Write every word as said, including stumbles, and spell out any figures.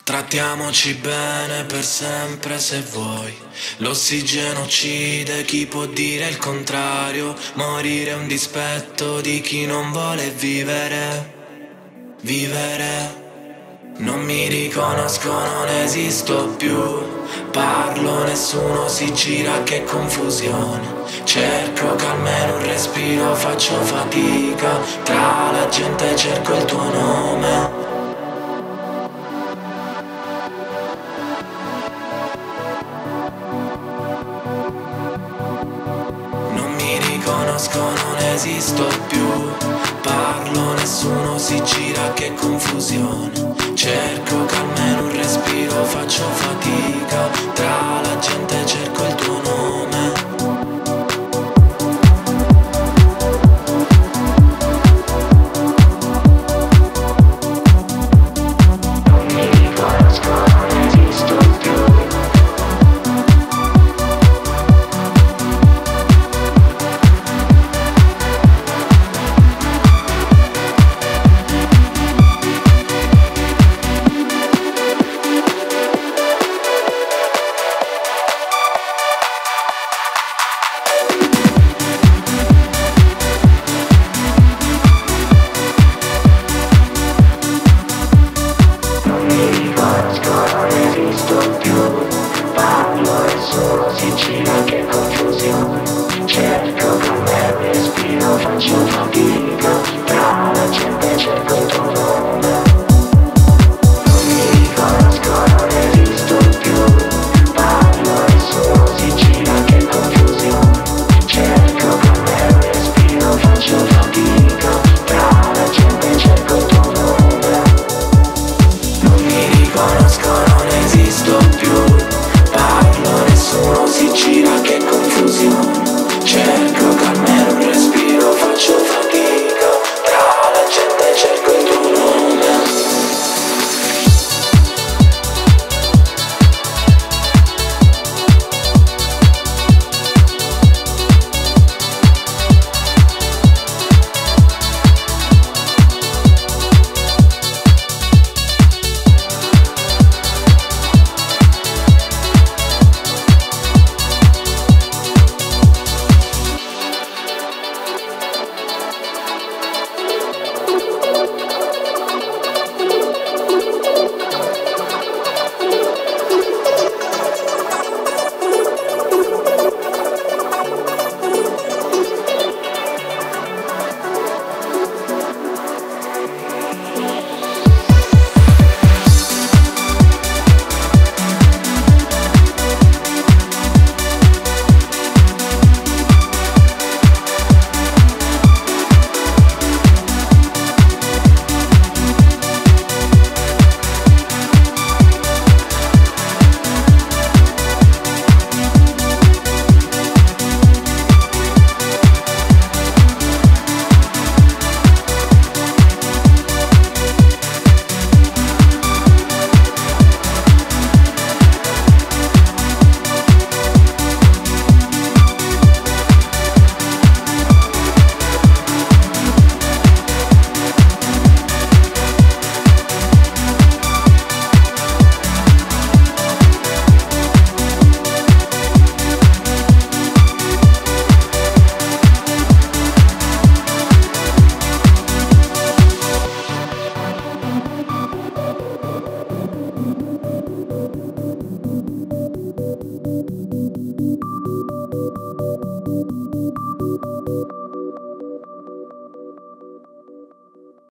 Trattiamoci bene per sempre se vuoi. L'ossigeno uccide, chi può dire il contrario? Morire è un dispetto di chi non vuole vivere. Vivere. Non mi riconosco, non esisto più. Parlo, nessuno si gira, che confusione. Cerco che almeno un respiro, faccio fatica. Tra la gente cerco il tuo nome. Non esisto più. Parlo, nessuno si gira, che confusione. Cerco che almeno un respiro, faccio fatica. Tra la gente cerco il tuo nome. Non mi riconosco, non esisto più. Conosco, non esisto.